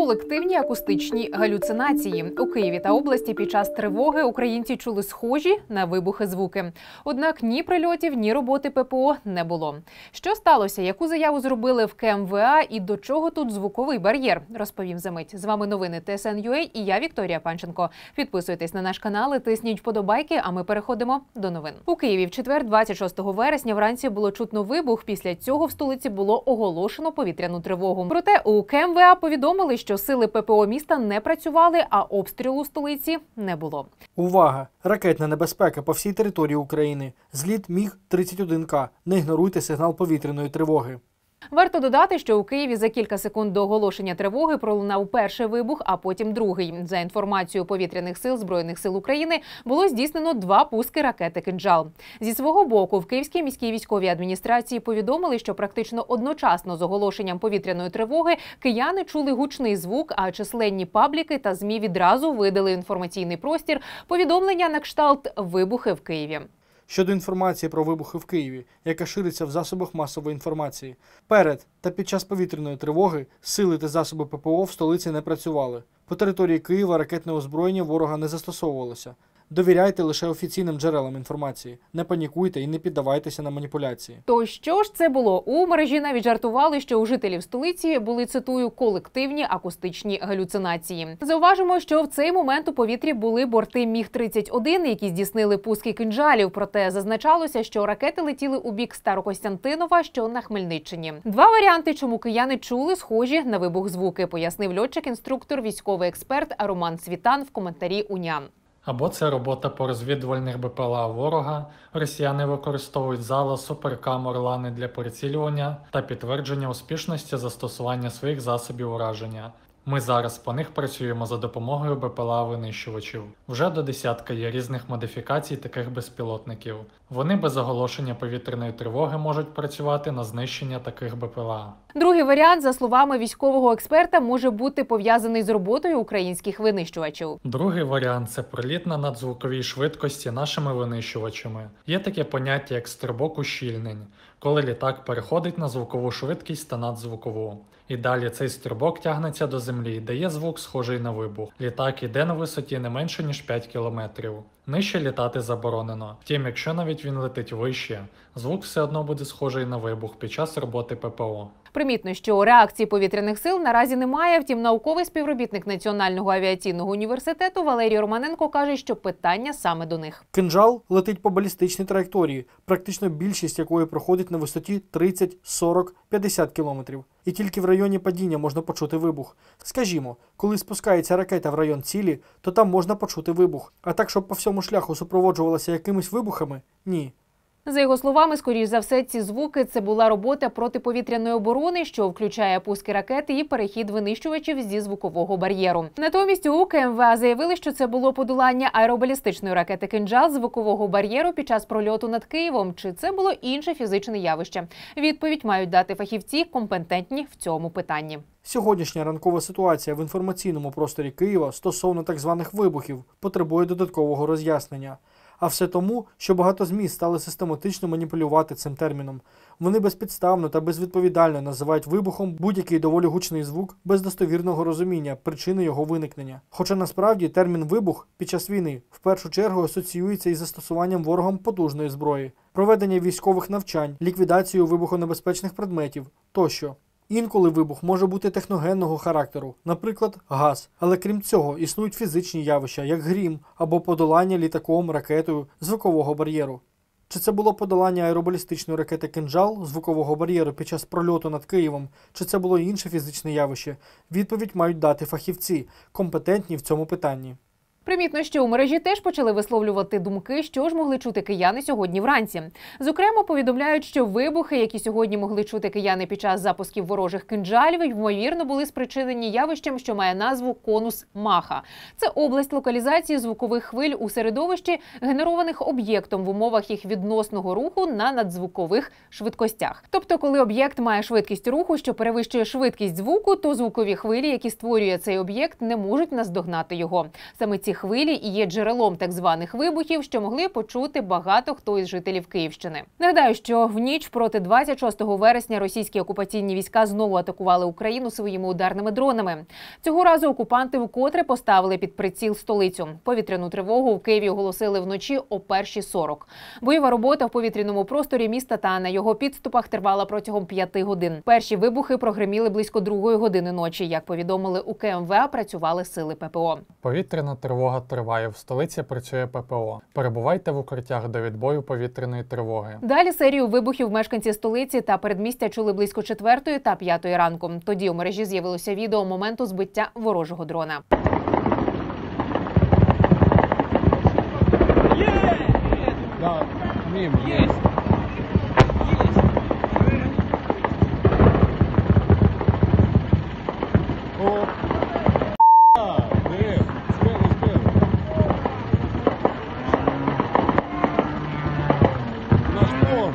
Колективні акустичні галюцинації. У Києві та області під час тривоги українці чули схожі на вибухи звуки. Однак ні прильотів, ні роботи ППО не було. Що сталося? Яку заяву зробили в КМВА і до чого тут звуковий бар'єр? Розповім за мить. З вами новини ТСН.UA і я, Вікторія Панченко. Підписуйтесь на наш канал і тисніть вподобайки, а ми переходимо до новин. У Києві в четвер, 26 вересня, вранці було чутно вибух. Після цього в столиці було оголошено повітряну тривогу. Проте у КМВА повідомили, що сили ППО міста не працювали, а обстрілу столиці не було. Увага! Ракетна небезпека по всій території України. Зліт МіГ-31К. Не ігноруйте сигнал повітряної тривоги. Варто додати, що у Києві за кілька секунд до оголошення тривоги пролунав перший вибух, а потім другий. За інформацією повітряних сил Збройних сил України, було здійснено 2 пуски ракети «Кинджал». Зі свого боку, в Київській міській військовій адміністрації повідомили, що практично одночасно з оголошенням повітряної тривоги кияни чули гучний звук, а численні пабліки та ЗМІ відразу видали інформаційний простір повідомлення на кшталт «Вибухи в Києві». Щодо інформації про вибухи в Києві, яка шириться в засобах масової інформації. Перед та під час повітряної тривоги сили та засоби ППО в столиці не працювали. По території Києва ракетне озброєння ворога не застосовувалося. Довіряйте лише офіційним джерелам інформації. Не панікуйте і не піддавайтеся на маніпуляції. То що ж це було? У мережі навіть жартували, що у жителів столиці були, цитую, колективні акустичні галюцинації. Зауважимо, що в цей момент у повітрі були борти МіГ-31, які здійснили пуски кинджалів. Проте зазначалося, що ракети летіли у бік Старокостянтинова, що на Хмельниччині. 2 варіанти, чому кияни чули схожі на вибух звуки, пояснив льотчик-інструктор, військовий експерт Роман Світан в коментарі УНЯН. Або це робота по розвідувальних БПЛА ворога, росіяни використовують зала суперкам «Орлани» для прицілювання та підтвердження успішності застосування своїх засобів ураження. Ми зараз по них працюємо за допомогою БПЛА-винищувачів. Вже до десятка є різних модифікацій таких безпілотників. Вони без оголошення повітряної тривоги можуть працювати на знищення таких БПЛА. Другий варіант, за словами військового експерта, може бути пов'язаний з роботою українських винищувачів. Другий варіант – це проліт на надзвуковій швидкості нашими винищувачами. Є таке поняття, як стрибок ущільнень, коли літак переходить на звукову швидкість та надзвукову. І далі цей стрибок тягнеться до землі і дає звук, схожий на вибух. Літак іде на висоті не менше, ніж 5 кілометрів. Нижче літати заборонено. Втім, якщо навіть він летить вище, звук все одно буде схожий на вибух під час роботи ППО. Примітно, що реакції повітряних сил наразі немає, втім науковий співробітник Національного авіаційного університету Валерій Романенко каже, що питання саме до них. «Кинджал» летить по балістичній траєкторії, практично більшість якої проходить на висоті 30, 40, 50 кілометрів. І тільки в районі падіння можна почути вибух. Скажімо, коли спускається ракета в район цілі, то там можна почути вибух. А так, щоб по всьому шляху супроводжувалося якимись вибухами – ні. За його словами, скоріш за все, ці звуки – це була робота протиповітряної оборони, що включає пуски ракети і перехід винищувачів зі звукового бар'єру. Натомість у КМВА заявили, що це було подолання аеробалістичної ракети «Кинджал» звукового бар'єру під час прольоту над Києвом. Чи це було інше фізичне явище? Відповідь мають дати фахівці, компетентні в цьому питанні. Сьогоднішня ранкова ситуація в інформаційному просторі Києва стосовно так званих вибухів потребує додаткового роз'яснення. А все тому, що багато ЗМІ стали систематично маніпулювати цим терміном. Вони безпідставно та безвідповідально називають вибухом будь-який доволі гучний звук без достовірного розуміння причини його виникнення. Хоча насправді термін «вибух» під час війни в першу чергу асоціюється із застосуванням ворогом потужної зброї, проведення військових навчань, ліквідацією вибухонебезпечних предметів тощо. Інколи вибух може бути техногенного характеру, наприклад, газ. Але крім цього, існують фізичні явища, як грім або подолання літаком, ракетою звукового бар'єру. Чи це було подолання аеробалістичної ракети «Кинджал» звукового бар'єру під час прольоту над Києвом, чи це було інше фізичне явище? Відповідь мають дати фахівці, компетентні в цьому питанні. Примітно, що у мережі теж почали висловлювати думки, що ж могли чути кияни сьогодні вранці. Зокрема, повідомляють, що вибухи, які сьогодні могли чути кияни під час запусків ворожих кинджалів, ймовірно, були спричинені явищем, що має назву конус Маха. Це область локалізації звукових хвиль у середовищі, генерованих об'єктом в умовах їх відносного руху на надзвукових швидкостях. Тобто, коли об'єкт має швидкість руху, що перевищує швидкість звуку, то звукові хвилі, які створює цей об'єкт, не можуть наздогнати його. Саме ці хвилі і є джерелом так званих вибухів, що могли почути багато хто із жителів Київщини. Нагадаю, що в ніч проти 26 вересня російські окупаційні війська знову атакували Україну своїми ударними дронами. Цього разу окупанти вкотре поставили під приціл столицю. Повітряну тривогу в Києві оголосили вночі о 1:40. Бойова робота в повітряному просторі міста та на його підступах тривала протягом 5 годин. Перші вибухи прогреміли близько 2 години ночі. Як повідомили у КМВА, працювали сили ППО. Повітряна тривога триває. В столиці працює ППО. Перебувайте в укриттях до відбою повітряної тривоги. Далі серію вибухів мешканці столиці та передмістя чули близько 4 та 5 ранку. Тоді у мережі з'явилося відео моменту збиття ворожого дрона. Да, мимо. Есть. О, сбили. Наш фон.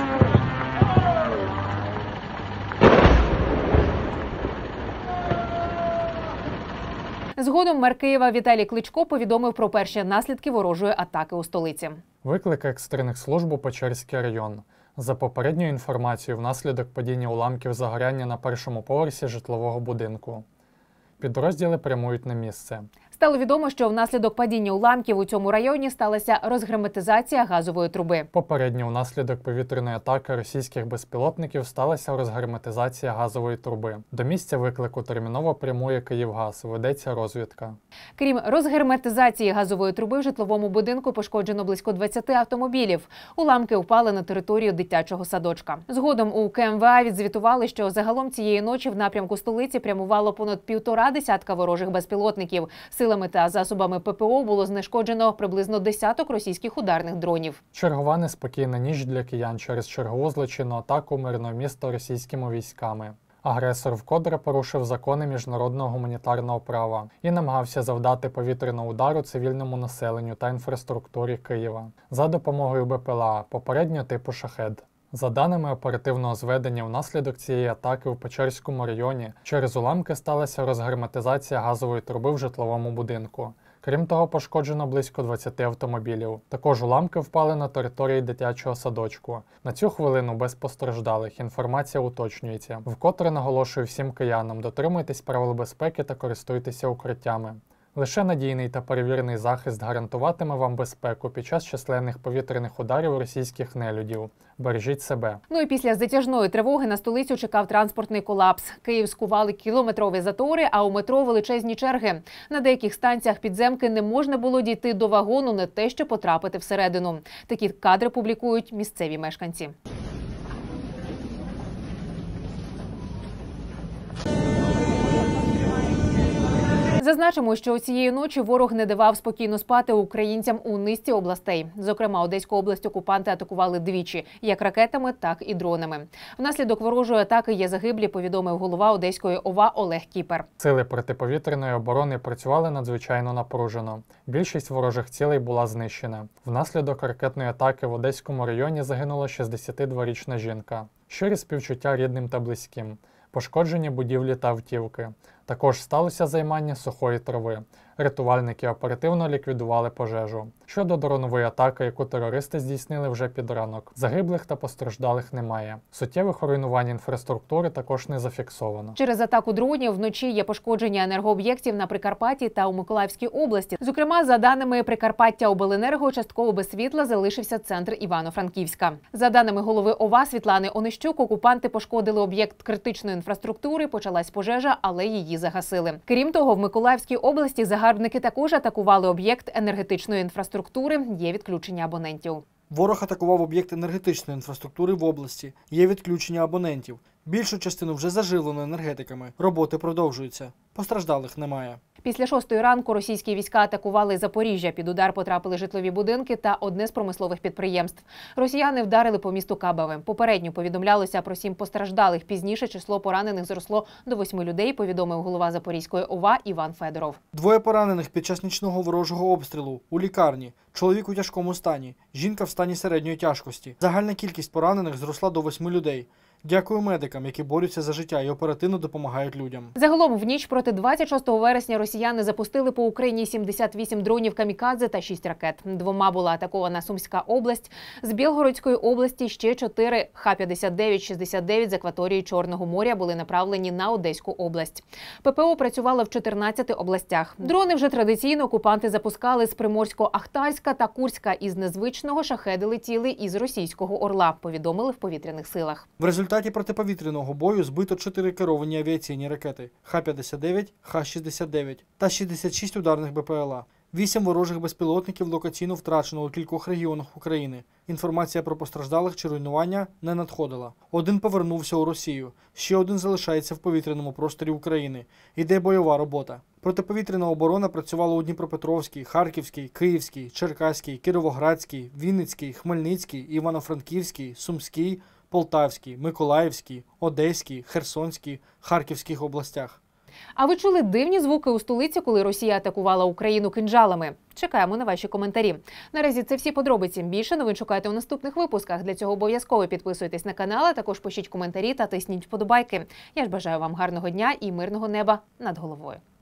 Згодом мер Києва Віталій Кличко повідомив про перші наслідки ворожої атаки у столиці. Виклик екстрених служб у Печерський район. За попередньою інформацією, внаслідок падіння уламків загоряння на першому поверсі житлового будинку. Підрозділи прямують на місце. Стало відомо, що внаслідок падіння уламків у цьому районі сталася розгерметизація газової труби. Попередньо внаслідок повітряної атаки російських безпілотників сталася розгерметизація газової труби. До місця виклику терміново прямує Київгаз, ведеться розвідка. Крім розгерметизації газової труби, в житловому будинку пошкоджено близько 20 автомобілів. Уламки впали на територію дитячого садочка. Згодом у КМВА відзвітували, що загалом цієї ночі в напрямку столиці прямувало понад 1,5 десятка ворожих безпілотників. Силами та засобами ППО було знешкоджено приблизно десяток російських ударних дронів. Чергова неспокійна ніч для киян через чергову злочинну атаку мирного міста російськими військами. Агресор вкотре порушив закони міжнародного гуманітарного права і намагався завдати повітряного удару цивільному населенню та інфраструктурі Києва за допомогою БПЛА, попередньо типу «Шахед». За даними оперативного зведення, внаслідок цієї атаки в Печерському районі через уламки сталася розгерметизація газової труби в житловому будинку. Крім того, пошкоджено близько 20 автомобілів. Також уламки впали на території дитячого садочку. На цю хвилину без постраждалих. Інформація уточнюється. Вкотре наголошую всім киянам: дотримуйтесь правил безпеки та користуйтеся укриттями. Лише надійний та перевірений захист гарантуватиме вам безпеку під час численних повітряних ударів російських нелюдів. Бережіть себе. Ну і після затяжної тривоги на столицю чекав транспортний колапс. Київ скували кілометрові затори, а у метро величезні черги. На деяких станціях підземки не можна було дійти до вагону, не те що потрапити всередину. Такі кадри публікують місцеві мешканці. Зазначимо, що цієї ночі ворог не давав спокійно спати українцям у низці областей. Зокрема, Одеську область окупанти атакували двічі – як ракетами, так і дронами. Внаслідок ворожої атаки є загиблі, повідомив голова Одеської ОВА Олег Кіпер. Сили протиповітряної оборони працювали надзвичайно напружено. Більшість ворожих цілей була знищена. Внаслідок ракетної атаки в Одеському районі загинула 62-річна жінка. Щирі співчуття рідним та близьким. Пошкоджені будівлі та автівки. Також сталося займання сухої трави. Рятувальники оперативно ліквідували пожежу. Щодо дронової атаки, яку терористи здійснили вже під ранок, загиблих та постраждалих немає. Суттєвих руйнувань інфраструктури також не зафіксовано. Через атаку дронів вночі є пошкодження енергооб'єктів на Прикарпатті та у Миколаївській області. Зокрема, за даними Прикарпаттяобленерго, частково без світла залишився центр Івано-Франківська. За даними голови ОВА Світлани Онищук, окупанти пошкодили об'єкт критичної інфраструктури, почалась пожежа, але її загасили. Крім того, в Миколаївській області загарбники також атакували об'єкт енергетичної інфраструктури, є відключення абонентів. Ворог атакував об'єкт енергетичної інфраструктури в області. Є відключення абонентів. Більшу частину вже заживлено енергетиками. Роботи продовжуються. Постраждалих немає. Після 6 ранку російські війська атакували Запоріжжя. Під удар потрапили житлові будинки та одне з промислових підприємств. Росіяни вдарили по місту Кабеве. Попередньо повідомлялося про 7 постраждалих. Пізніше число поранених зросло до 8 людей, повідомив голова Запорізької ОВА Іван Федоров. 2 поранених під час нічного ворожого обстрілу у лікарні. Чоловік у тяжкому стані. Жінка в стані середньої тяжкості. Загальна кількість поранених зросла до 8 людей. Дякую медикам, які борються за життя і оперативно допомагають людям. Загалом в ніч проти 26 вересня росіяни запустили по Україні 78 дронів камікадзе та 6 ракет. 2 була атакована Сумська область, з Білгородської області ще 4 Х-59-69 з акваторії Чорного моря були направлені на Одеську область. ППО працювало в 14 областях. Дрони вже традиційно окупанти запускали з Приморсько-Ахтарська та Курська. Із незвичного шахеди летіли із російського Орла, повідомили в повітряних силах. В результаті протиповітряного бою збито 4 керовані авіаційні ракети Х-59, Х-69 та 66 ударних БПЛА. 8 ворожих безпілотників локаційно втрачено у кількох регіонах України. Інформація про постраждалих чи руйнування не надходила. 1 повернувся у Росію, ще 1 залишається в повітряному просторі України. Іде бойова робота. Протиповітряна оборона працювала у Дніпропетровській, Харківській, Київській, Черкаській, Кіровоградській, Вінницькій, Хмельницькій, Івано-Франківській, Сумській, Полтавській, Миколаївській, Одеській, Херсонській, Харківських областях. А ви чули дивні звуки у столиці, коли Росія атакувала Україну кинджалами? Чекаємо на ваші коментарі. Наразі це всі подробиці. Більше новин шукайте у наступних випусках. Для цього обов'язково підписуйтесь на канал, а також пишіть коментарі та тисніть вподобайки. Я ж бажаю вам гарного дня і мирного неба над головою.